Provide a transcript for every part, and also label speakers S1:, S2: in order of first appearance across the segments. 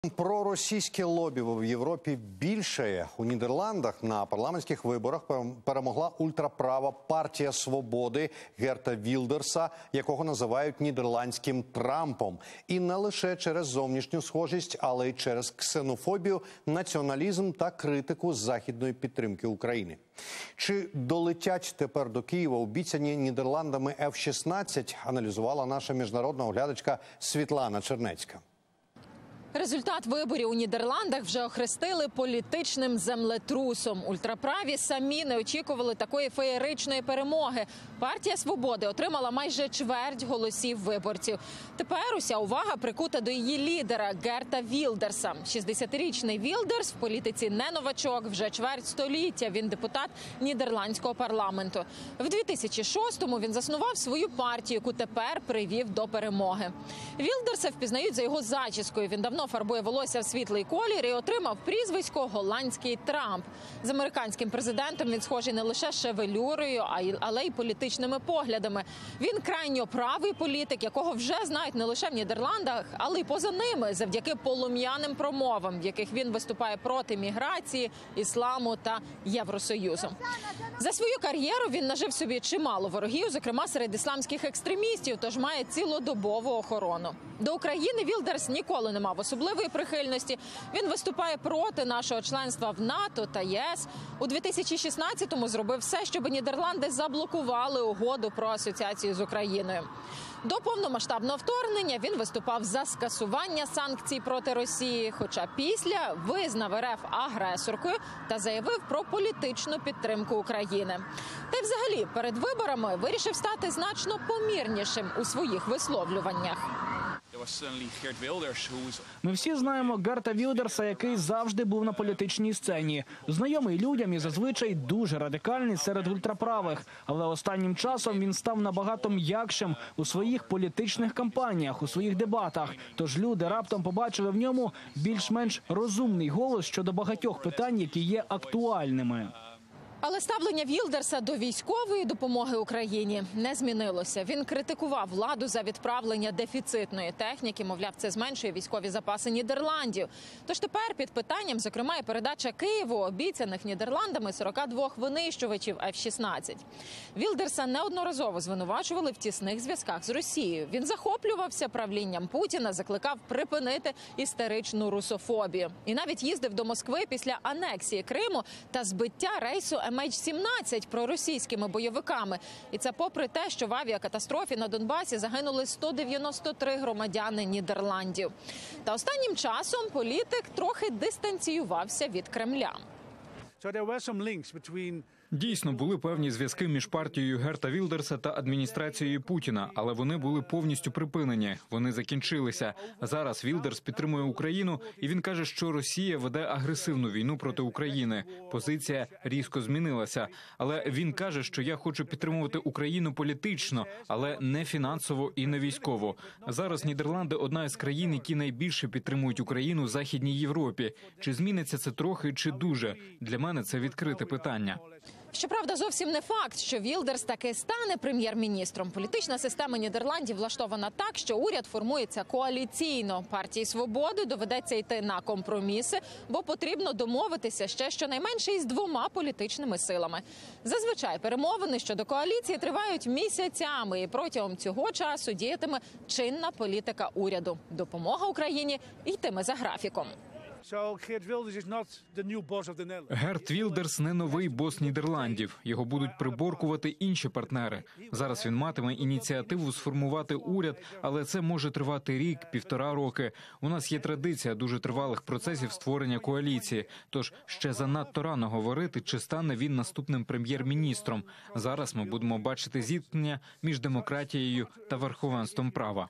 S1: Проросійське лобі в Європі більшає. У Нідерландах на парламентських виборах перемогла ультраправа партія свободи Герта Вілдерса, якого називають нідерландським Трампом. І не лише через зовнішню схожість, але й через ксенофобію, націоналізм та критику західної підтримки України. Чи долетять тепер до Києва обіцяні Нідерландами F-16, аналізувала наша міжнародна оглядачка Світлана Чернецька.
S2: Результат виборів у Нідерландах вже охрестили політичним землетрусом. Ультраправі самі не очікували такої феєричної перемоги. Партія свободи отримала майже чверть голосів виборців. Тепер уся увага прикута до її лідера Герта Вілдерса. 60-річний Вілдерс в політиці не новачок, вже чверть століття. Він депутат Нідерландського парламенту. В 2006-му він заснував свою партію, яку тепер привів до перемоги. Вілдерса впізнають за його зачіскою. Він давно фарбує волосся в світлий колір і отримав прізвисько «Голландський Трамп». З американським президентом він схожий не лише шевелюрою, але й політичними поглядами. Він крайньо правий політик, якого вже знають не лише в Нідерландах, але й поза ними, завдяки полум'яним промовам, в яких він виступає проти міграції, ісламу та Євросоюзу. За свою кар'єру він нажив собі чимало ворогів, зокрема серед ісламських екстремістів, тож має цілодобову охорону. До України Вілдерс ніколи не мав особливої прихильності. Він виступає проти нашого членства в НАТО та ЄС. У 2016-му зробив все, щоб Нідерланди заблокували угоду про асоціацію з Україною. До повномасштабного вторгнення він виступав за скасування санкцій проти Росії, хоча після визнав РФ агресоркою та заявив про політичну підтримку України. Та й взагалі перед виборами вирішив стати значно помірнішим у своїх висловлюваннях.
S3: Ми всі знаємо Герта Вілдерса, який завжди був на політичній сцені. Знайомий людям і зазвичай дуже радикальний серед ультраправих. Але останнім часом він став набагато м'якшим у своїх політичних кампаніях, у своїх дебатах. Тож люди раптом побачили в ньому більш-менш розумний голос щодо багатьох питань, які є актуальними.
S2: Але ставлення Вілдерса до військової допомоги Україні не змінилося. Він критикував владу за відправлення дефіцитної техніки, мовляв, це зменшує військові запаси Нідерландів. Тож тепер під питанням, зокрема, і передача Києву обіцяних Нідерландами 42 винищувачів F-16. Вілдерса неодноразово звинувачували в тісних зв'язках з Росією. Він захоплювався правлінням Путіна, закликав припинити істеричну русофобію. І навіть їздив до Москви після анексії Криму та збиття рейсу MH17 проросійськими бойовиками. І це попри те, що в авіакатастрофі на Донбасі загинули 193 громадяни Нідерландів. Та останнім часом політик трохи дистанціювався від Кремля.
S4: Дійсно, були певні зв'язки між партією Герта Вілдерса та адміністрацією Путіна, але вони були повністю припинені, вони закінчилися. Зараз Вілдерс підтримує Україну, і він каже, що Росія веде агресивну війну проти України. Позиція різко змінилася. Але він каже, що я хочу підтримувати Україну політично, але не фінансово і не військово. Зараз Нідерланди – одна із країн, які найбільше підтримують Україну в Західній Європі. Чи зміниться це трохи, чи дуже? Для мене це відкрите питання.
S2: Щоправда, зовсім не факт, що Вілдерс таки стане прем'єр-міністром. Політична система Нідерландів влаштована так, що уряд формується коаліційно. Партії свободи доведеться йти на компроміси, бо потрібно домовитися ще щонайменше із 2 політичними силами. Зазвичай перемовини щодо коаліції тривають місяцями, і протягом цього часу діятиме чинна політика уряду. Допомога Україні йтиме за графіком.
S4: Герт Вілдерс не новий бос Нідерландів. Його будуть приборкувати інші партнери. Зараз він матиме ініціативу сформувати уряд, але це може тривати рік, 1,5 роки. У нас є традиція дуже тривалих процесів створення коаліції. Тож ще занадто рано говорити, чи стане він наступним прем'єр-міністром. Зараз ми будемо бачити зіткнення між демократією та верховенством права.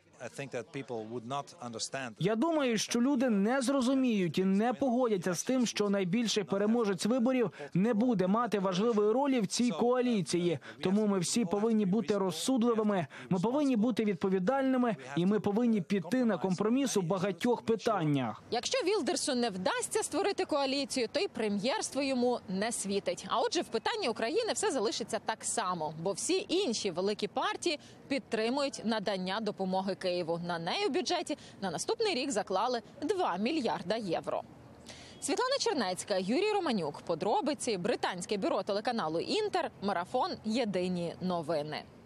S3: Я думаю, що люди не зрозуміють і не погодяться з тим, що найбільший переможець виборів не буде мати важливої ролі в цій коаліції. Тому ми всі повинні бути розсудливими, ми повинні бути відповідальними і ми повинні піти на компроміс у багатьох питаннях.
S2: Якщо Вілдерсу не вдасться створити коаліцію, то й прем'єрство йому не світить. А отже, в питанні України все залишиться так само, бо всі інші великі партії підтримують надання допомоги Києву. На неї у бюджеті на наступний рік заклали 2 мільярда євро. Світлана Чернецька, Юрій Романюк. Подробиці. Британське бюро телеканалу «Інтер». Марафон. Єдині новини.